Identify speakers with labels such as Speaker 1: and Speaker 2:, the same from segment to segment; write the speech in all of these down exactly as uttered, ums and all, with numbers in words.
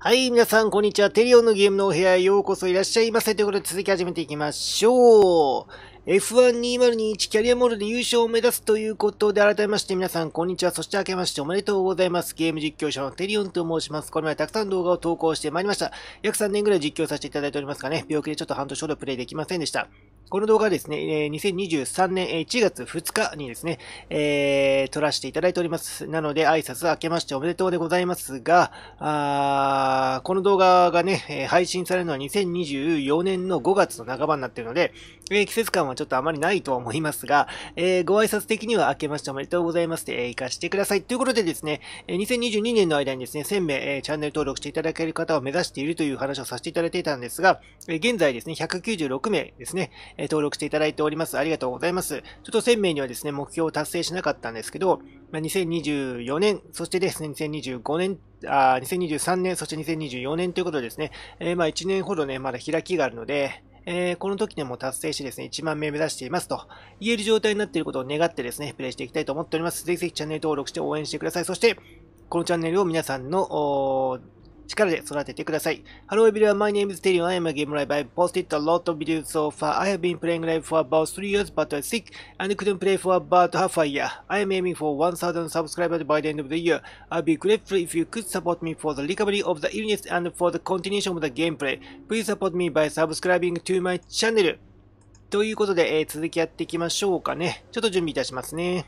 Speaker 1: はい、皆さん、こんにちは。テリオンのゲームのお部屋へようこそいらっしゃいませ。ということで、続き始めていきましょう。エフワンにせんにじゅういち キャリアモードで優勝を目指すということで、改めまして皆さん、こんにちは。そして明けましておめでとうございます。ゲーム実況者のテリオンと申します。これまでたくさん動画を投稿してまいりました。約さんねんぐらい実況させていただいておりますがね、病気でちょっと半年ほどプレイできませんでした。この動画はですね、にせんにじゅうさんねんいちがつふつかにですね、えー、撮らせていただいております。なので、挨拶明けましておめでとうでございますが、あーこの動画がね、配信されるのはにせんにじゅうよねんのごがつの半ばになっているので、えー、季節感はちょっとあまりないとは思いますが、えー、ご挨拶的には明けましておめでとうございますで、えー、活かしてください。ということでですね、にせんにじゅうにねんの間にですね、せんめい、えー、チャンネル登録していただける方を目指しているという話をさせていただいていたんですが、えー、現在ですね、ひゃくきゅうじゅうろくめいですね、登録していただいております。ありがとうございます。ちょっとせんめいにはですね、目標を達成しなかったんですけど、にせんにじゅうよねん、そしてですね、にせんにじゅうごねん、あにせんにじゅうさんねん、そしてにせんにじゅうよねんということでですね、えー、まあいちねんほどね、まだ開きがあるので、えー、この時にも達成してですね、いちまんめい目指していますと言える状態になっていることを願ってですね、プレイしていきたいと思っております。ぜひぜひチャンネル登録して応援してください。そして、このチャンネルを皆さんの力で育ててください。Hello everyone, my name is Terion. I am a gamer live. I've posted a lot of videos so far. I have been playing live for about three years, but I was sick and couldn't play for about half a year. I am aiming for one thousand subscribers by the end of the year. I'd be grateful if you could support me for the recovery of the illness and for the continuation of the gameplay. Please support me by subscribing to my channel. ということで、えー、続きやっていきましょうかね。ちょっと準備いたしますね。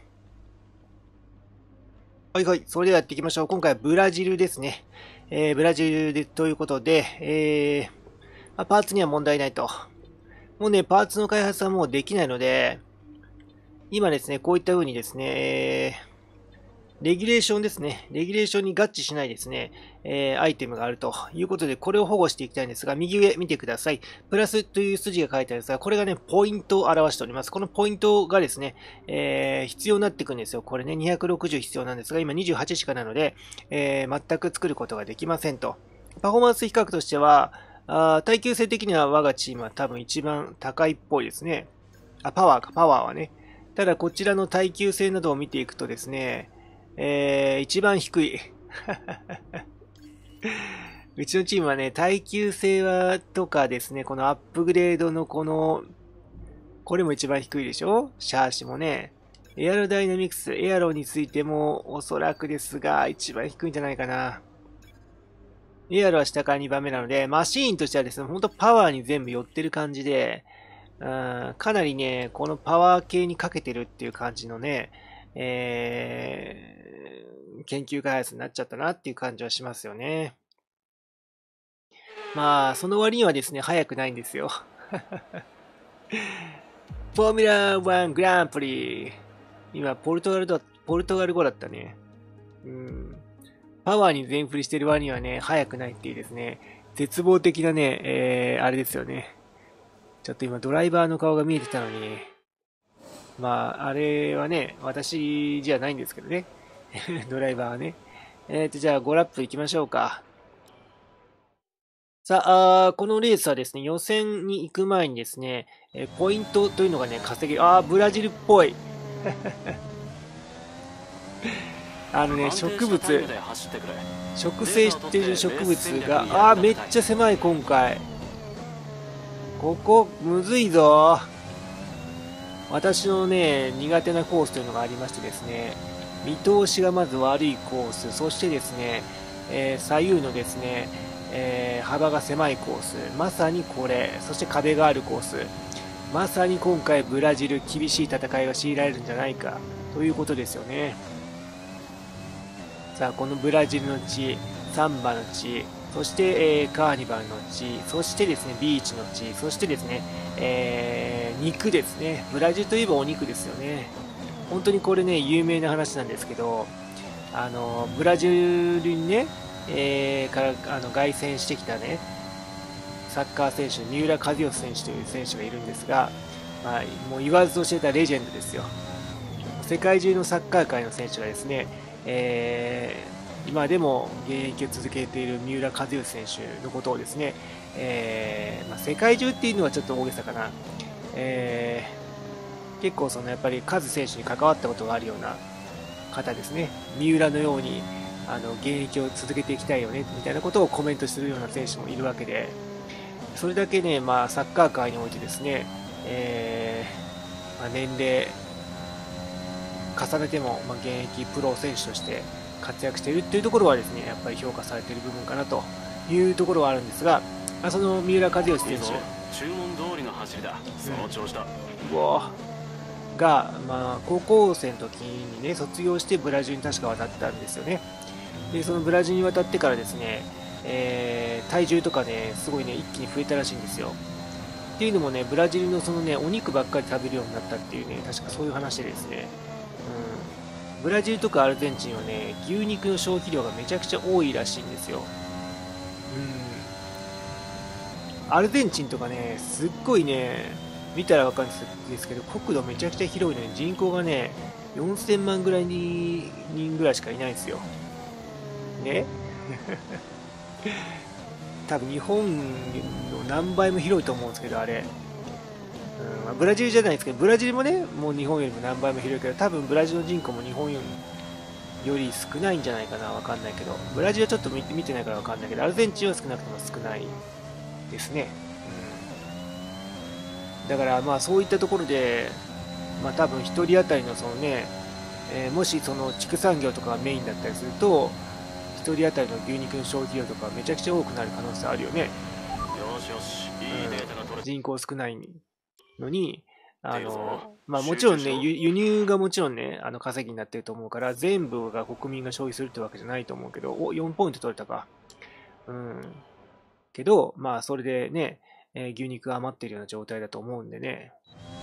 Speaker 1: はいはい。それではやっていきましょう。今回はブラジルですね。えー、ブラジルでということで、えーまあ、パーツには問題ないと。もうね、パーツの開発はもうできないので、今ですね、こういった風にですね、えー、レギュレーションですね。レギュレーションに合致しないですね、えー、アイテムがあるということで、これを保護していきたいんですが、右上見てください。プラスという筋が書いてあるんですが、これがね、ポイントを表しております。このポイントがですね、えー、必要になっていくんですよ。これね、にひゃくろくじゅう必要なんですが、今にじゅうはちしかなので、えー、全く作ることができませんと。パフォーマンス比較としては、あ耐久性的には我がチームは多分一番高いっぽいですね。あ、パワーか、パワーはね。ただこちらの耐久性などを見ていくとですね、えー、一番低い。うちのチームはね、耐久性はとかですね、このアップグレードのこの、これも一番低いでしょ？シャーシもね。エアロダイナミクス、エアロについてもおそらくですが、一番低いんじゃないかな。エアロは下からにばんめなので、マシーンとしてはですね、ほんとパワーに全部寄ってる感じで、うん、かなりね、このパワー系にかけてるっていう感じのね、えー、研究開発になっちゃったなっていう感じはしますよね。まあ、その割にはですね、早くないんですよ。フォーミュラーワングランプリ。今、ポルトガルだ、ポルトガル語だったね。うん。パワーに全振りしてる割にはね、早くないっていうですね、絶望的なね、えー、あれですよね。ちょっと今ドライバーの顔が見えてたのに、まあ、あれはね、私じゃないんですけどね。ドライバーはね。えっと、じゃあごラップ行きましょうか。さあ、あこのレースはですね、予選に行く前にですね、えポイントというのがね、稼げる。ああ、ブラジルっぽい。あのね、植物、植生している植物が、ああ、めっちゃ狭い、今回。ここ、むずいぞ。私のね、苦手なコースというのがありましてですね、見通しがまず悪いコース、そしてですね、えー、左右のですね、えー、幅が狭いコース、まさにこれ、そして壁があるコース、まさに今回ブラジル厳しい戦いが強いられるんじゃないかということですよね。さあ、このブラジルの地、サンバの地、そして、えー、カーニバルの地、そしてですね、ビーチの地、そしてですね、えー、肉ですね。ブラジルといえばお肉ですよね。本当にこれね、有名な話なんですけど、あの、ブラジルにね、えー、からあの凱旋してきたね、サッカー選手、三浦知良選手という選手がいるんですが、まあ、もう言わずと知れたレジェンドですよ。世界中のサッカー界の選手がですね、えー今でも現役を続けている三浦知良選手のことをですね、えーまあ、世界中っていうのはちょっと大げさかな、えー、結構そのやっぱりカズ選手に関わったことがあるような方ですね。三浦のようにあの現役を続けていきたいよねみたいなことをコメントするような選手もいるわけで、それだけね、まあ、サッカー界においてですね、えーまあ、年齢重ねても、まあ、現役プロ選手として活躍しているっていうところはですね、やっぱり評価されている部分かなというところはあるんですが、まあ、その三浦知良選手、
Speaker 2: 注文通りの走りだ、その調子だ、
Speaker 1: うん、うわが、まあ、高校生の時にね、卒業してブラジルに確か渡ったんですよね。でそのブラジルに渡ってからですね、えー、体重とかね、すごいね、一気に増えたらしいんですよ。っていうのもね、ブラジルのそのね、お肉ばっかり食べるようになったっていうね、確かそういう話でですね、うん、ブラジルとかアルゼンチンはね、牛肉の消費量がめちゃくちゃ多いらしいんですよ。うん、アルゼンチンとかね、すっごいね、見たらわかるんですけど、国土めちゃくちゃ広いのに人口がね、よんせんまんぐらいに人ぐらいしかいないんですよ。ね多分日本の何倍も広いと思うんですけど、あれ、うん、ブラジルじゃないですけど、ブラジルもね、もう日本よりも何倍も広いけど、多分ブラジルの人口も日本より少ないんじゃないかな、わかんないけど、ブラジルはちょっと見て見てないからわかんないけど、アルゼンチンは少なくとも少ないですね。うん、だからまあそういったところで、まあ多分ひとり当たりのそのね、えー、もしその畜産業とかがメインだったりすると、ひとり当たりの牛肉の消費量とかめちゃくちゃ多くなる可能性あるよね。
Speaker 2: よしよし、いいデータが取れ、
Speaker 1: うん、人口少ないのに、あの、まあもちろんね、輸入がもちろんね、あの稼ぎになってると思うから、全部が国民が消費するってわけじゃないと思うけど、お、よんポイント取れたか。うん。けど、まあそれでね、えー、牛肉が余っているような状態だと思うんでね。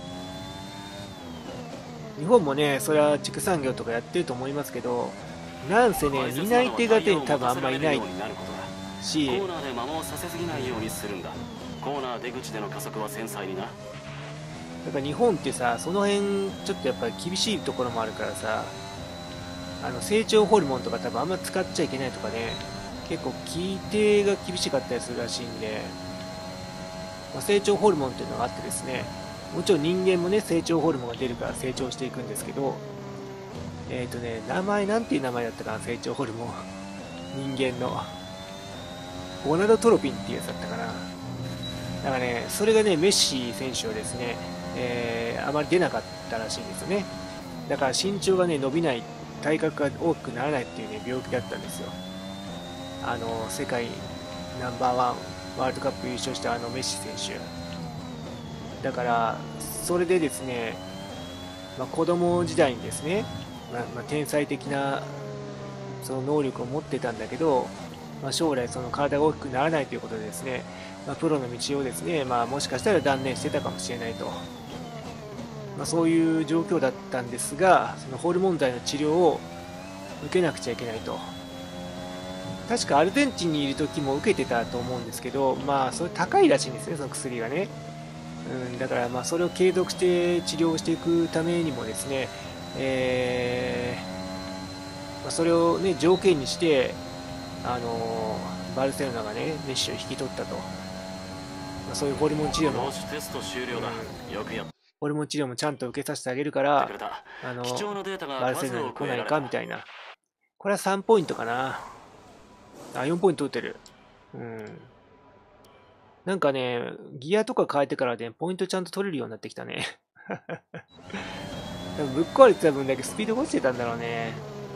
Speaker 1: 日本もね、それは畜産業とかやってると思いますけど、なんせね、担い手がね、多分あんまりいないし、
Speaker 2: コーナーで摩耗させすぎないようにするんだ。コーナー出口での加速は繊細にな。
Speaker 1: やっぱ日本ってさ、その辺ちょっとやっぱり厳しいところもあるからさ、あの成長ホルモンとか多分あんま使っちゃいけないとかね、結構規定が厳しかったりするらしいんで、まあ、成長ホルモンっていうのがあってですね、もちろん人間もね、成長ホルモンが出るから成長していくんですけど、えっとね、名前、なんていう名前だったかな、成長ホルモン。人間の。ゴナドトロピンっていうやつだったかな。だからね、それがね、メッシ選手はですね、えー、あまり出なかったらしいんですよね。だから身長がね、伸びない、体格が大きくならないっていうね、病気だったんですよ。あの、世界ナンバーワン、ワールドカップ優勝したあのメッシ選手。だから、それでですね、まあ、子供時代にですね、まあまあ、天才的なその能力を持ってたんだけど、まあ、将来その体が大きくならないということでですね、まあ、プロの道をですね、まあ、もしかしたら断念してたかもしれないと、まあ、そういう状況だったんですが、そのホルモン剤の治療を受けなくちゃいけないと。確かアルゼンチンにいる時も受けてたと思うんですけど、まあそれ高いらしいんですね、その薬がね。うん、だからまあそれを継続して治療していくためにもですね、えーまあ、それを、ね、条件にして、あのー、バルセロナがね、メッシを引き取ったと。まあ、そういうホルモン治療も、
Speaker 2: テスト終了だ。よくやっ
Speaker 1: ホルモン治療もちゃんと受けさせてあげるから、あのバルセロナに来ないかみたいな。これはさんポイントかな。あ、よんポイント取ってる。うん。なんかね、ギアとか変えてからね、ポイントちゃんと取れるようになってきたね。多分ぶっ壊れてた分だけスピードが落ちてたんだろうね。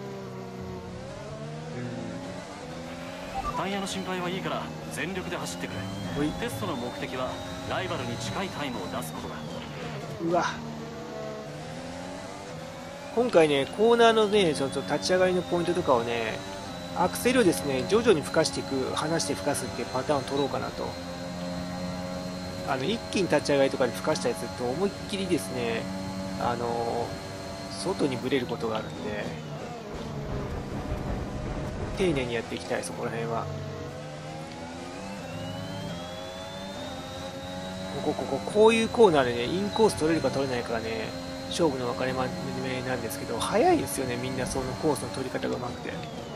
Speaker 2: うん。タイヤの心配はいいから全力で走ってくれ。テストの目的はライバルに近いタイムを出すことだ。
Speaker 1: うわ。今回ね、コーナーのね、ちょっと立ち上がりのポイントとかをね、アクセルをですね、徐々に吹かしていく、離して吹かすっていうパターンを取ろうかなと。あの、一気に立ち上がりとかで吹かしたりすると、思いっきりですね、あの、外にブレることがあるんで、丁寧にやっていきたい、そこら辺は。ここ、ここ、こういうコーナーでね、インコース取れるか取れないかがね、勝負の分かれ目なんですけど、早いですよね、みんなそのコースの取り方がうまくて。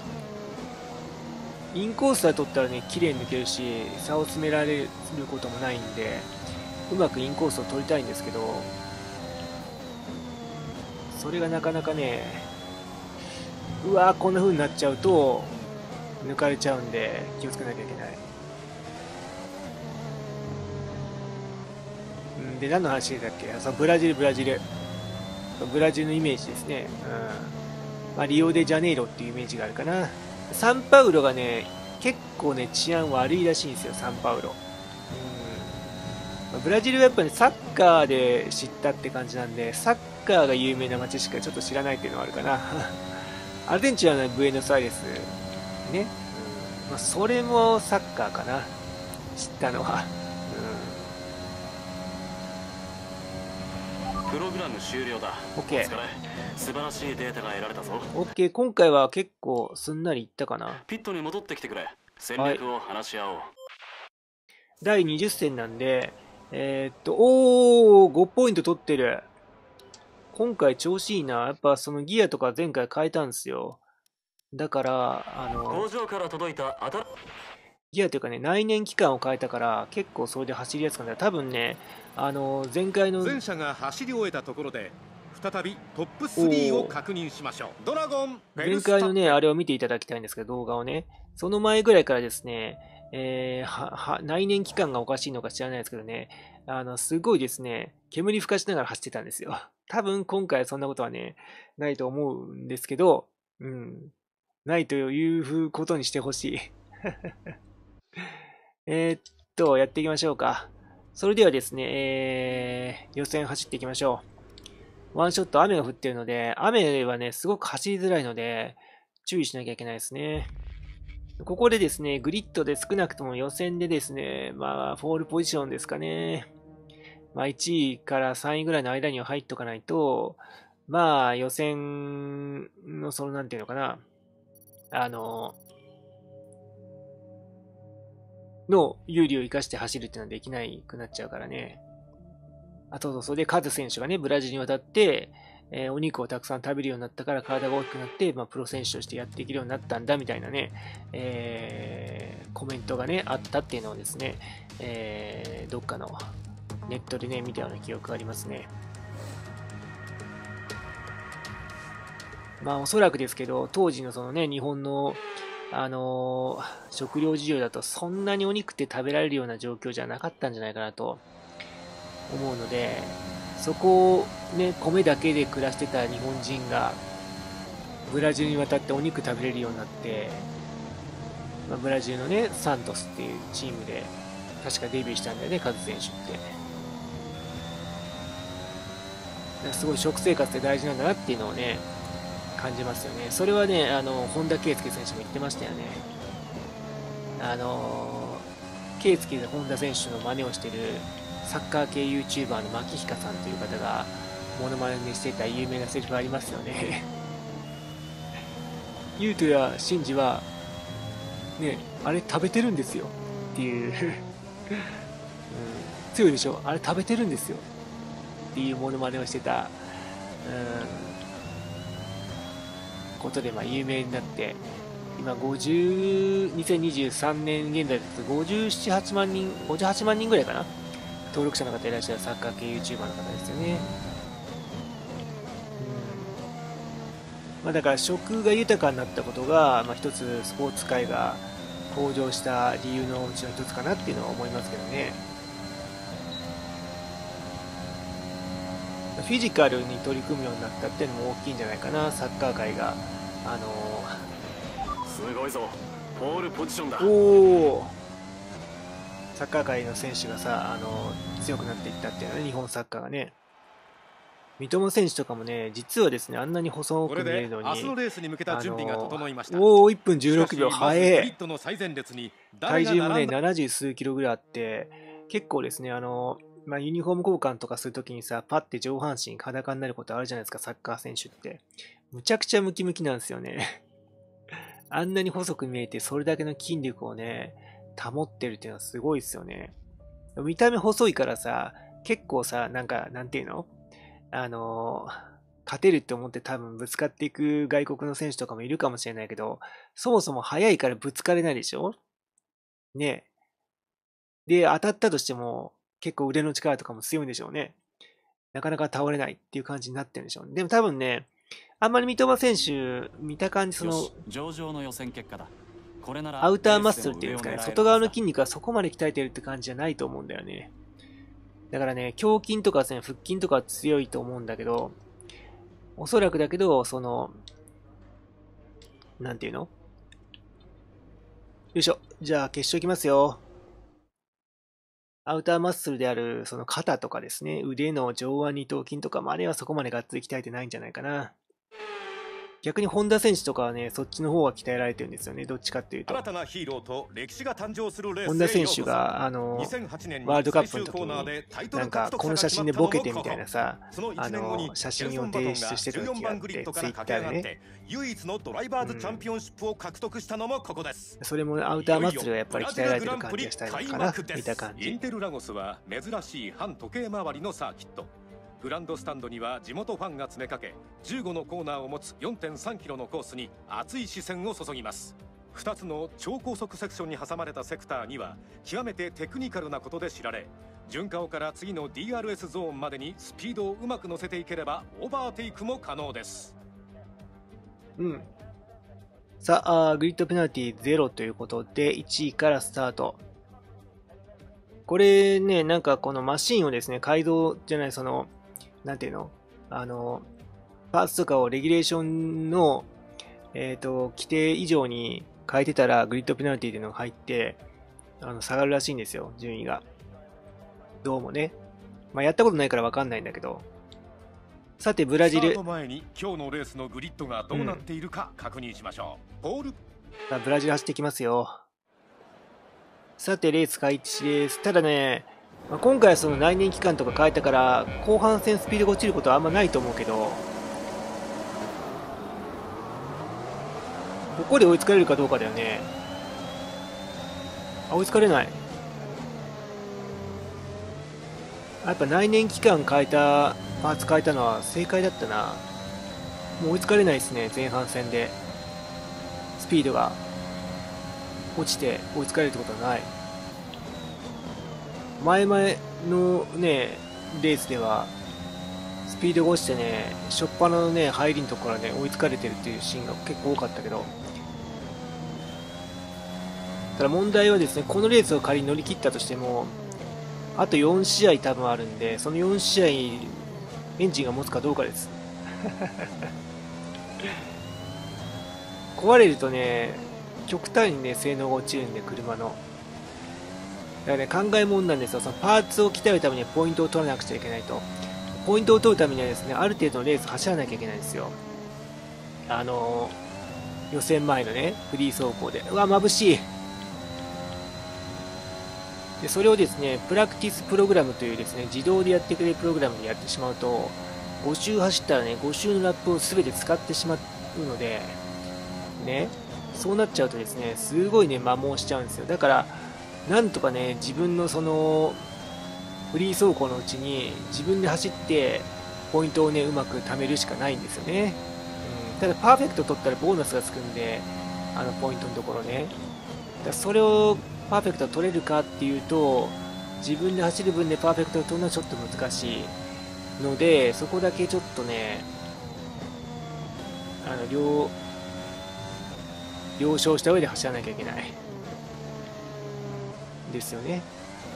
Speaker 1: インコースは取ったらね、綺麗に抜けるし、差を詰められることもないんで、うまくインコースを取りたいんですけど、それがなかなかね、 うわー、こんな風になっちゃうと抜かれちゃうんで気をつけなきゃいけない。うんで、何の話だっけ。そう、ブラジルブラジルブラジルのイメージですね。うん、まあ、リオデジャネイロっていうイメージがあるかな。サンパウロがね、結構ね、治安悪いらしいんですよ、サンパウロ。うん、ブラジルはやっぱり、ね、サッカーで知ったって感じなんで、サッカーが有名な街しかちょっと知らないっていうのはあるかな。アルゼンチンは、ね、ブエノスアイレスね、うんまあ、それもサッカーかな、知ったのは。
Speaker 2: プログラム終了だ。
Speaker 1: オッケー。
Speaker 2: 素晴らしいデータが得られたぞ。
Speaker 1: オッケー、今回は結構すんなりいったかな。
Speaker 2: ピットに戻ってきてくれ。戦略を話し合おう。はい、
Speaker 1: だいにじゅっ戦なんで、えー、っと、おー、ごポイント取ってる。今回調子いいな。やっぱそのギアとか前回変えたんですよ。だから、あの、
Speaker 2: 工場から届いた新
Speaker 1: ギアというかね、内燃機関を変えたから、結構それで走りやすくなった。多分ね、あの、前回の。
Speaker 3: 全車が走り終えたところで、再びトップスリーを確認しましょう。ドラゴン、
Speaker 1: 前回のね、あれを見ていただきたいんですけど、動画をね。その前ぐらいからですね、えー、は、は、内燃機関がおかしいのか知らないですけどね、あの、すごいですね、煙吹かしながら走ってたんですよ。多分今回そんなことはね、ないと思うんですけど、うん。ないということにしてほしい。えっと、やっていきましょうか。それではですね、えー、予選走っていきましょう。ワンショット雨が降ってるので、雨はね、すごく走りづらいので、注意しなきゃいけないですね。ここでですね、グリッドで少なくとも予選でですね、まあ、フォールポジションですかね。まあ、いちいからさんいぐらいの間には入っとかないと、まあ、予選の、その、なんていうのかな、あの、の有利を生かして走るっていうのはできないくなっちゃうからね。あと、それでカズ選手がね、ブラジルに渡って、えー、お肉をたくさん食べるようになったから体が大きくなって、まあ、プロ選手としてやっていけるようになったんだみたいなね、えー、コメントがね、あったっていうのをですね、えー、どっかのネットでね、見たような記憶がありますね。まあ、おそらくですけど、当時のそのね、日本の、あのー、食料事情だとそんなにお肉って食べられるような状況じゃなかったんじゃないかなと思うので、そこをね、米だけで暮らしてた日本人がブラジルに渡ってお肉食べれるようになって、まあ、ブラジルのね、サントスっていうチームで確かデビューしたんだよね、カズ選手って。すごい食生活って大事なんだなっていうのをね、感じますよね。それはね、あの、本田圭佑選手も言ってましたよね。あの、圭佑で本田選手の真似をしてるサッカー系 YouTuber の牧彦さんという方がモノマネにしていた有名なセリフありますよね。ユウトやシンジはね、あれ食べてるんですよっていう、うん、強いでしょ、あれ食べてるんですよっていうモノマネをしてた、うん、ことでまあ有名になって、今ごじゅう、にせんにじゅうさんねん現在ですとごじゅうなな、はちまん人、ごじゅうはちまん人ぐらいかな、登録者の方いらっしゃるサッカー系 YouTuber の方ですよね。うん、まあ、だから食が豊かになったことが、まあ、一つスポーツ界が向上した理由のうちの一つかなっていうのは思いますけどね。フィジカルに取り組むようになったっていうのも大きいんじゃないかな、サッカー界が。あの
Speaker 2: ー、すごいぞ、ポールポジションだ。
Speaker 1: おー、サッカー界の選手がさ、あの強くなっていったっていうね、日本サッカーがね。三笘選手とかもね、実はですね、あんなに細く見えるのに、
Speaker 3: 明日のレースに向けた準備が整いました。
Speaker 1: おお、いっぷんじゅうろくびょう、早え。
Speaker 3: 体
Speaker 1: 重もね、ななじゅう数キロぐらいあって、結構ですね、あの、まあ、ユニフォーム交換とかするときにさ、パッて上半身裸になることあるじゃないですか、サッカー選手って。むちゃくちゃムキムキなんですよね。あんなに細く見えて、それだけの筋力をね、保ってるっていうのはすごいですよね。見た目細いからさ、結構さ、なんか、なんていうのあの、勝てるって思って多分ぶつかっていく外国の選手とかもいるかもしれないけど、そもそも速いからぶつかれないでしょね。で、当たったとしても結構腕の力とかも強いんでしょうね。なかなか倒れないっていう感じになってるんでしょうね。でも多分ね、 あんまり三笘選手、見た感じ、その、
Speaker 2: 上々の予選結果だ。これなら
Speaker 1: アウターマッスルっていうんですかね、外側の筋肉がそこまで鍛えてるって感じじゃないと思うんだよね。だからね、胸筋とかですね、腹筋とか強いと思うんだけど、おそらくだけど、その、なんていうの？よいしょ。じゃあ、決勝いきますよ。アウターマッスルである、その肩とかですね、腕の上腕二頭筋とか、まあ、あれはそこまでがっつり鍛えてないんじゃないかな。逆に本田選手とかはね、そっちの方が鍛えられてるんですよね。どっちかっていうと。
Speaker 3: 新たなヒーローと歴史が誕生するレース。
Speaker 1: 本田選手が、あの、ワールドカップの時に、なんか、この写真でボケてみたいなさ、あの、写真を提出してる時があって、ツイッターでね。
Speaker 3: 唯一のドライバーズチャンピオンシップを獲得したのもここです。
Speaker 1: それもアウターマッスルがやっぱり鍛えられてる感じがしたいのかな、見た感じ。
Speaker 3: インテルラゴスは珍しい半時計回りのサーキット。グランドスタンドには地元ファンが詰めかけ、じゅうごのコーナーを持つ よんてんさんキロのコースに熱い視線を注ぎます。ふたつの超高速セクションに挟まれたセクターには極めてテクニカルなことで知られ、順顔から次の ディーアールエス ゾーンまでにスピードをうまく乗せていければオーバーテイクも可能です。
Speaker 1: うん。さあ、グリッドペナルティゼロということでいちいからスタート。これね、なんかこのマシンをですね、改造じゃない、その、なんていうの？あの、パーツとかをレギュレーションの、えっと、規定以上に変えてたら、グリッドペナルティっていうのが入って、あの、下がるらしいんですよ、順位が。どうもね。まあ、やったことないからわかんないんだけど。さて、ブラジル。
Speaker 3: スタート前に今日のレースのグリッドがどうなっているか確認しましょう。うん、ポール。
Speaker 1: さあ、ブラジル走ってきますよ。さて、レース開始です。ただね、まあ、今回はその内燃機関とか変えたから後半戦スピードが落ちることはあんまないと思うけど、ここで追いつかれるかどうかだよね。あ、追いつかれない。やっぱ内燃機関変えたパーツ変えたのは正解だったな。もう追いつかれないですね。前半戦でスピードが落ちて追いつかれるってことはない。前々のね、レースでは、スピードが落ちてね、初っ端のね、入りのところからね、追いつかれてるっていうシーンが結構多かったけど、ただ問題はですね、このレースを仮に乗り切ったとしても、あとよん試合多分あるんで、そのよん試合、エンジンが持つかどうかです。壊れるとね、極端にね、性能が落ちるんで、車の。だからね、考えもんなんですよ。そのパーツを鍛えるためにはポイントを取らなくちゃいけないと。ポイントを取るためにはですね、ある程度のレース走らなきゃいけないんですよ。あのー、予選前のね、フリー走行で。うわ、眩しい。で、それをですね、プラクティスプログラムというですね、自動でやってくれるプログラムでやってしまうと、ご周走ったらね、ご周のラップを全て使ってしまうので、ね、そうなっちゃうとですね、すごいね、摩耗しちゃうんですよ。だから、なんとかね、自分のその、フリー走行のうちに自分で走ってポイントをね、うまく貯めるしかないんですよね。うん、ただパーフェクト取ったらボーナスがつくんで、あのポイントのところね。だそれをパーフェクト取れるかっていうと、自分で走る分でパーフェクトを取るのはちょっと難しいので、そこだけちょっとね、あの、了、了承した上で走らなきゃいけない。ですよね。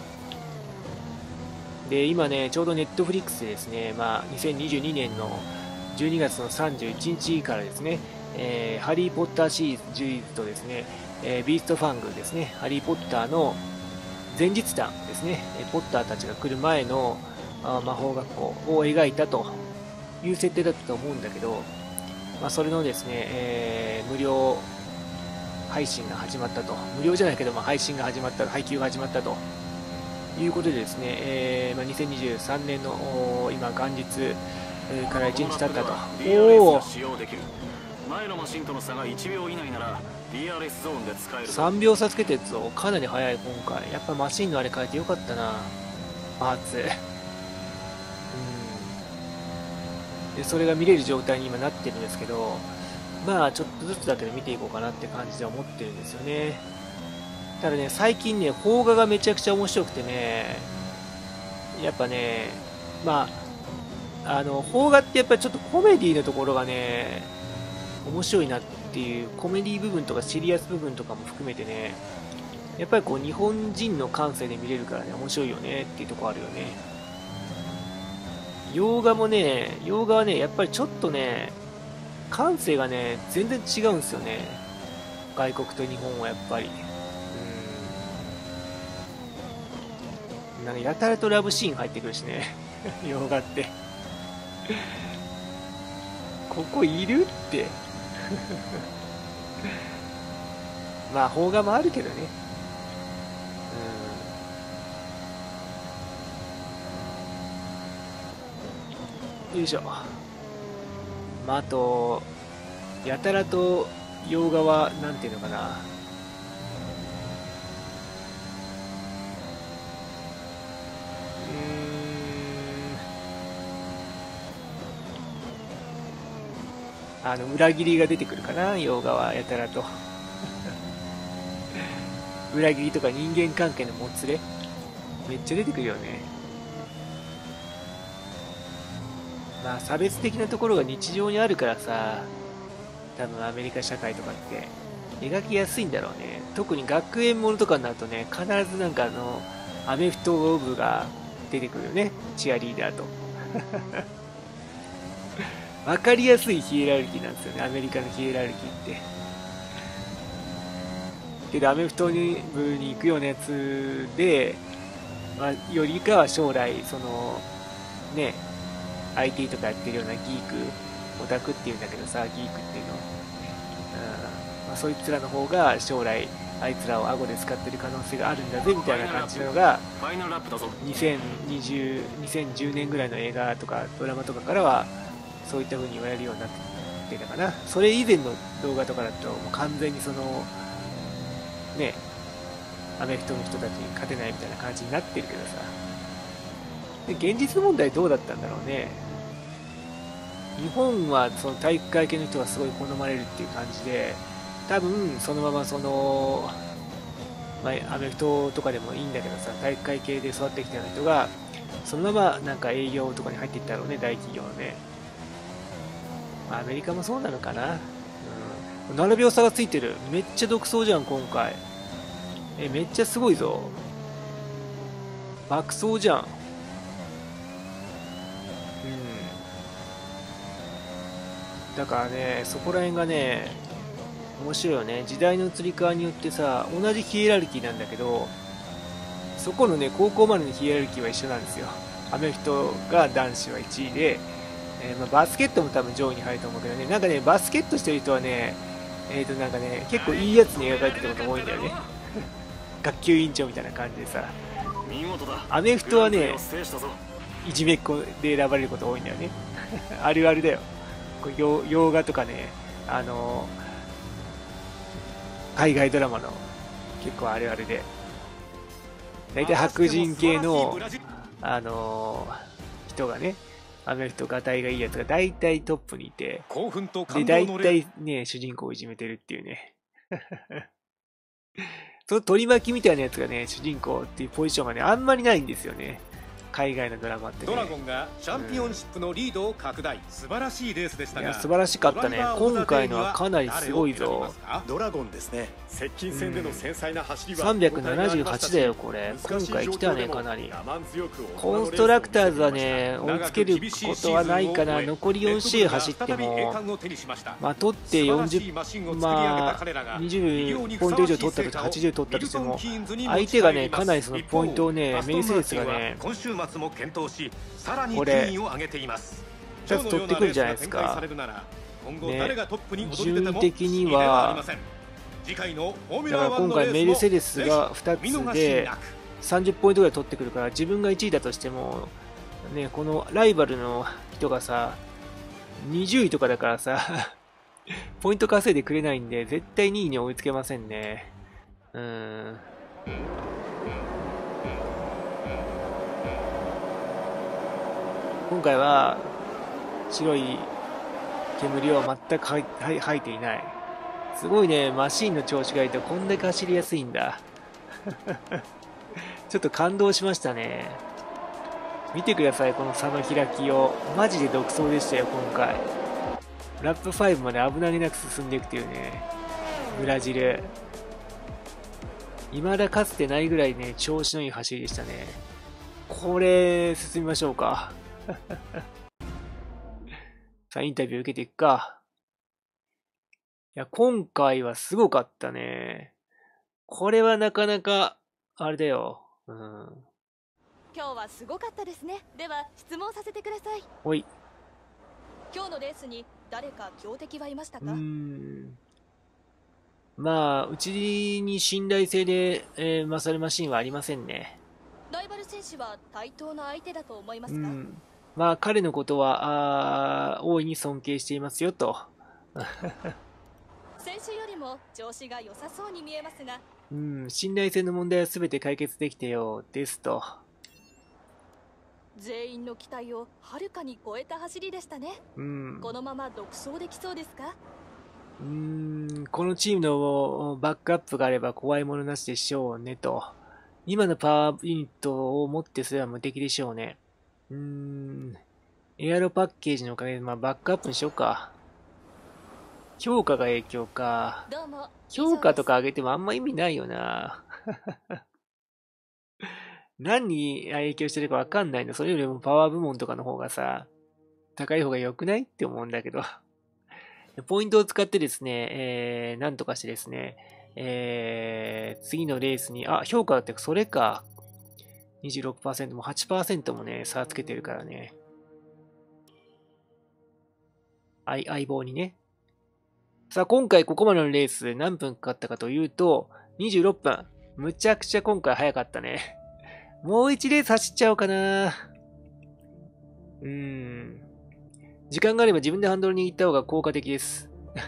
Speaker 1: で、今ね、ちょうどネットフリックスでですね、まあ、にせんにじゅうにねんのじゅうにがつのさんじゅういちにちからですね、えー、ハリー・ポッターシリーズとですね、えー、ビーストファングですね、ハリー・ポッターの前日談ですね、ポッターたちが来る前のあ魔法学校を描いたという設定だったと思うんだけど、まあ、それのですね、えー、無料配信が始まったと。無料じゃないけど、まあ、配信が始まった、配給が始まったということでですね、えーまあ、にせんにじゅうさんねんの今、元日からいちにち経ったと。おお
Speaker 2: 前のマシンとの差がいちびょう以内なら ディーアールエス ゾーンで使える。
Speaker 1: さんびょう差つけてるぞ。かなり速い今回。やっぱマシンのあれ変えてよかったな。パーツ。うん。で、それが見れる状態に今なってるんですけど、まあちょっとずつだけで見ていこうかなって感じで思ってるんですよね。ただね、最近ね、邦画がめちゃくちゃ面白くてね、やっぱね、まあ、 あの邦画ってやっぱりちょっとコメディのところがね面白いなっていう、コメディ部分とかシリアス部分とかも含めてね、やっぱりこう日本人の感性で見れるからね面白いよねっていうところあるよね。洋画もね、洋画はねやっぱりちょっとね感性がね全然違うんですよね、外国と日本はやっぱり。うん、なんかやたらとラブシーン入ってくるしね洋画ってここいるってまあ邦画もあるけどね。うん、よいしょ。まあ、あとやたらと洋画はなんていうのかな、あの裏切りが出てくるかな、洋画はやたらと裏切りとか人間関係のもつれめっちゃ出てくるよね。まあ差別的なところが日常にあるからさ、多分アメリカ社会とかって描きやすいんだろうね。特に学園ものとかになるとね、必ずなんかあのアメフト部が出てくるよね、チアリーダーと分かりやすいヒエラルキーなんですよね、アメリカのヒエラルキーって。けどアメフト部に行くようなやつで、まあ、よりかは将来そのね アイティー とかやってるようなギーク、オタクっていうんだけどさ、ギークっていうの、うん、まあ、そいつらの方が将来あいつらを顎で使ってる可能性があるんだぜみたいな感じのがにせんにじゅう、にせんじゅうねんぐらいの映画とかドラマとかからはそういった風に言われるようになってたかな。それ以前の動画とかだともう完全にそのねアメフトの人たちに勝てないみたいな感じになってるけどさ、で現実問題どうだったんだろうね。日本はその体育会系の人がすごい好まれるっていう感じで、多分そのままその、まあ、アメフトとかでもいいんだけどさ、体育会系で育ってきたような人がそのままなんか営業とかに入っていったろうね、大企業のね。アメリカもそうなのかな。うん、並び差がついてる。めっちゃ独走じゃん今回。え、めっちゃすごいぞ。爆走じゃん。うん。だからね、そこら辺がね面白いよね。時代の移り変わりによってさ、同じヒエラルキーなんだけど、そこのね高校までのヒエラルキーは一緒なんですよ。アメフトが男子はいちいで、えーまあ、バスケットも多分上位に入ると思うけどね、なんかねバスケットしてる人はね、えーとなんかね結構いいやつに描かれてることが多いんだよね学級委員長みたいな感じでさ。アメフトはねいじめっ子で選ばれることが多いんだよねあるあるだよ。こう洋、洋画とかね、あのー、海外ドラマの結構あるあるで、大体白人系の、あのー、人がね、アメフトがたいがいいやつが大体トップにいて、で大体ね主人公をいじめてるっていうねその取り巻きみたいなやつがね主人公っていうポジションがねあんまりないんですよね、海外のドラマって、ね、
Speaker 3: ドラゴンがチャンピオンシップのリードを拡大、うん、素晴らしいレースでしたが、
Speaker 1: いや素晴らしかったね。今回のはかなりすごいぞ。
Speaker 4: ドラゴンですね。接近戦での繊細な走りは、
Speaker 1: うん、さんびゃくななじゅうはちだよこれ。今回来たねかなり。コンストラクターズはね追いつけることはないかな。残りよん試合走っても、まあ取ってよんじゅう、まあにじゅうポイント以上取ったとしてはちじゅう取ったとしても、相手がねかなりそのポイントをねメルセデスがねこれふたつ取ってくるじゃないですか。ね、順的にはだから今回メルセデスがふたつでさんじゅっポイントぐらい取ってくるから、自分がいちいだとしてもね、このライバルの人がさにじゅういとかだからさポイント稼いでくれないんで絶対にいに追いつけませんね。うーん、今回は白い煙を全く吐いていない。すごいね、マシンの調子がいいとこんだけ走りやすいんだちょっと感動しましたね。 見てください、この差の開きを。マジで独走でしたよ、今回。ラップファイブまで危なげなく進んでいくというね、ブラジル。未だかつてないぐらいね、調子のいい走りでしたね。これ、進みましょうか。さあ、インタビュー受けていくか。いや、今回はすごかったね。これはなかなか、あれだよ。うん。
Speaker 5: 今日はすごかったですね。では、質問させてください。
Speaker 1: おい。
Speaker 5: 今日のレースに誰か強敵はいましたか？
Speaker 1: うーん。まあ、うちに信頼性で、えー、勝るマシンはありませんね。
Speaker 5: ライバル選手は対等な相手だと思いますか？
Speaker 1: うん。まあ、彼のことは、あ大いに尊敬していますよと。
Speaker 5: 先週よりも調子が良さそうに見えますが。
Speaker 1: うん、信頼性の問題は全て解決できたようですと。
Speaker 5: 全員の期待をはるかに超えた走りでしたね。
Speaker 1: うん。
Speaker 5: このまま独走できそうですか？
Speaker 1: うーん、このチームのバックアップがあれば怖いものなしでしょうねと。今のパワーユニットを持ってすれば無敵でしょうね。うーん、エアロパッケージのおかげで、まあ、バックアップにしようか。評価が影響か。
Speaker 5: どうも。
Speaker 1: 評価とか上げてもあんま意味ないよな。何に影響してるかわかんないの。それよりもパワー部門とかの方がさ、高い方が良くないって思うんだけど。ポイントを使ってですね、えー、なんとかしてですね、えー、次のレースに、あ、評価だってそれか。にじゅうろくパーセント も はちパーセント もね、差つけてるからね。相、相棒にね。さあ、今回ここまでのレース何分かかったかというと、にじゅうろっぷん。むちゃくちゃ今回早かったね。もういちレース走っちゃおうかな。うーん。時間があれば自分でハンドルに握った方が効果的です。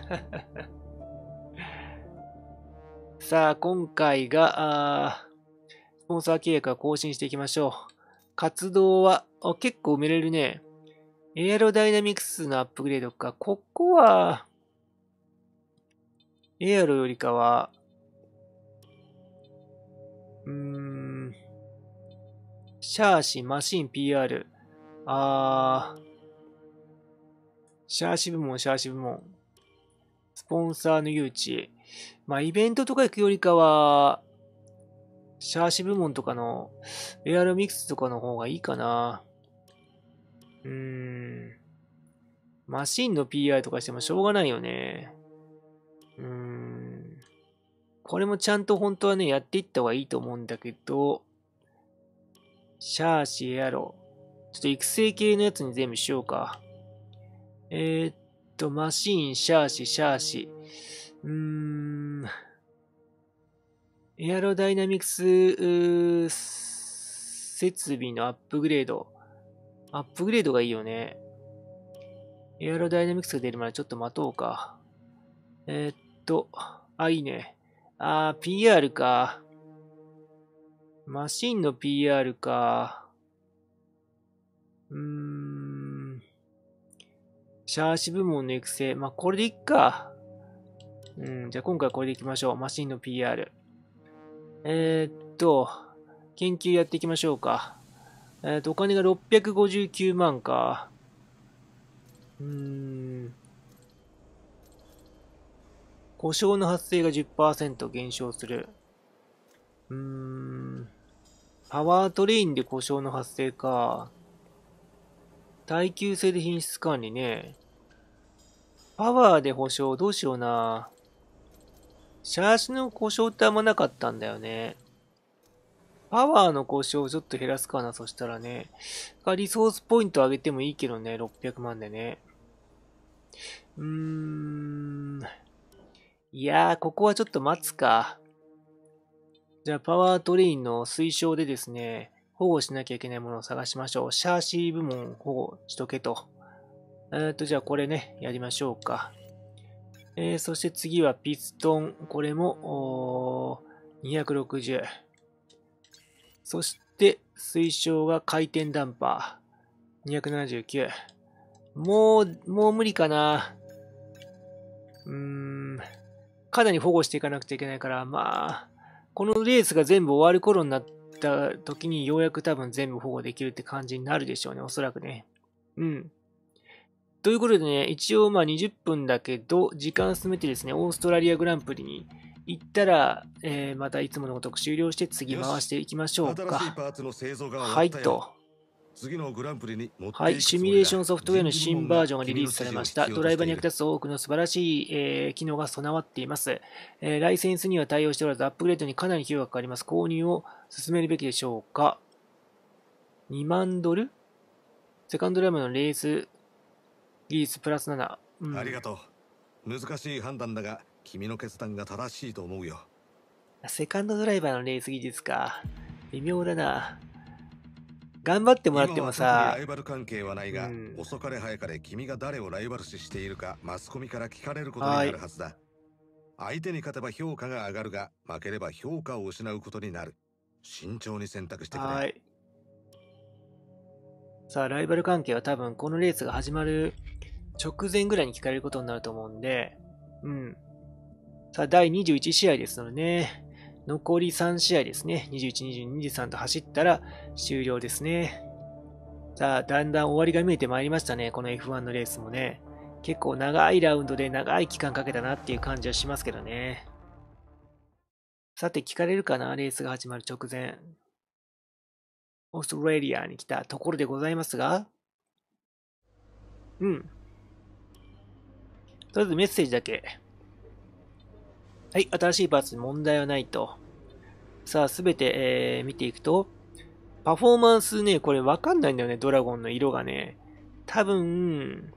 Speaker 1: さあ、今回が、あスポンサー契約は更新していきましょう。活動は、あ結構埋めれるね。エアロダイナミクスのアップグレードか。ここは、エアロよりかは、うーん、シャーシ、マシン ピーアール。あー、シャーシ部門、シャーシ部門。スポンサーの誘致。まあ、イベントとか行くよりかは、シャーシ部門とかの、エアロミクスとかの方がいいかな。うーん。マシンの ピーアール とかしてもしょうがないよね。うーん。これもちゃんと本当はね、やっていった方がいいと思うんだけど、シャーシ、エアロ。ちょっと育成系のやつに全部しようか。えー、っと、マシン、シャーシ、シャーシ。うーん。エアロダイナミクス設備のアップグレード。アップグレードがいいよね。エアロダイナミクスが出るまでちょっと待とうか。えー、っと、あ、いいね。あー、ピーアール か。マシンの ピーアール か。うーん。シャーシ部門の育成。まあ、これでいっか。うん、じゃあ今回これでいきましょう。マシンの ピーアール。えー、っと、研究やっていきましょうか。えー、っと、お金がろっぴゃくごじゅうきゅうまんか。うーん。故障の発生が じゅっパーセント 減少する。うーん。パワートレインで故障の発生か。耐久性で品質管理ね。パワーで保証どうしような。シャーシの故障ってあんまなかったんだよね。パワーの故障をちょっと減らすかな、そしたらね。リソースポイント上げてもいいけどね、ろっぴゃくまんでね。うーん。いやー、ここはちょっと待つか。じゃあ、パワートレインの推奨でですね、保護しなきゃいけないものを探しましょう。シャーシー部門保護しとけと。えーと、じゃあこれね、やりましょうか。えー、そして次はピストン。これも、にひゃくろくじゅう。そして、推奨が回転ダンパー。にひゃくななじゅうきゅう。もう、もう無理かな。うーん。かなり保護していかなくちゃいけないから、まあ、このレースが全部終わる頃になった時にようやく多分全部保護できるって感じになるでしょうね、おそらくね。うん。ということでね、一応まあにじゅっぷんだけど、時間進めてですね、オーストラリアグランプリに行ったら、えー、またいつものごとく終了して次回していきましょうか。はいと。
Speaker 6: 次のグランプリに持っていくつもりだ。
Speaker 1: はい、シミュレーションソフトウェアの新バージョンがリリースされました。ドライバーに役立つ多くの素晴らしい、えー、機能が備わっています、えー。ライセンスには対応しておらず、アップグレードにかなり費用がかかります。購入を進めるべきでしょうか。にまんドルセカンドラムのレース技術プラスなな、
Speaker 6: うん。ありがとう。難しい判断だが、君の決断が正しいと思うよ。
Speaker 1: セカンドドライバーのレース技術か。微妙だな。頑張ってもらってもさ、
Speaker 6: ライバル関係はないが、うん、遅かれ早かれ君が誰をライバル視しているかマスコミから聞かれることになるはずだ。相手に勝てば評価が上がるが、負ければ評価を失うことになる。慎重に選択してくれ。
Speaker 1: はい。さあ、ライバル関係は多分このレースが始まる直前ぐらいに聞かれることになると思うんで、うん。さあ、だいにじゅういち試合ですのでね。残りさん試合ですね。にじゅういち、にじゅうに、にじゅうさんと走ったら終了ですね。さあ、だんだん終わりが見えてまいりましたね。この エフワン のレースもね。結構長いラウンドで長い期間かけたなっていう感じはしますけどね。さて、聞かれるかなレースが始まる直前。オーストラリアに来たところでございますが。うん。とりあえずメッセージだけ。はい、新しいパーツに問題はないと。さあ、すべて、えー、見ていくと、パフォーマンスね、これわかんないんだよね、ドラゴンの色がね。多分、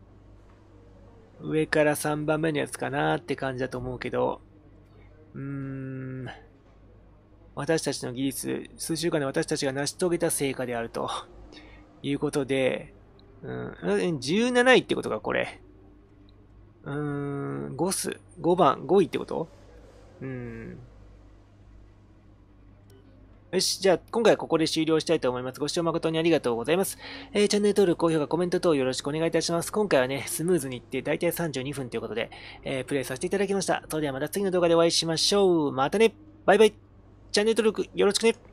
Speaker 1: 上からさんばんめのやつかなって感じだと思うけど、うーん、私たちの技術、数週間で私たちが成し遂げた成果であるということで、うん、じゅうなないってことか、これ。うーん、ごス、ごばん、ごいってこと？うーん。よし、じゃあ今回はここで終了したいと思います。ご視聴誠にありがとうございます。えー、チャンネル登録、高評価、コメント等よろしくお願いいたします。今回はね、スムーズにいってだいたいさんじゅうにふんということで、えー、プレイさせていただきました。それではまた次の動画でお会いしましょう。またね、バイバイ。チャンネル登録よろしくね。